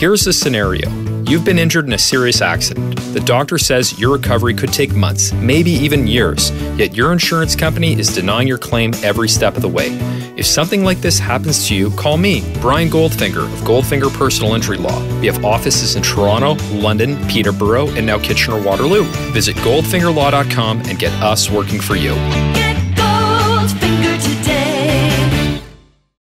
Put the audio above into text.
Here's the scenario. You've been injured in a serious accident. The doctor says your recovery could take months, maybe even years, yet your insurance company is denying your claim every step of the way. If something like this happens to you, call me, Brian Goldfinger of Goldfinger Personal Injury Law. We have offices in Toronto, London, Peterborough, and now Kitchener-Waterloo. Visit goldfingerlaw.com and get us working for you.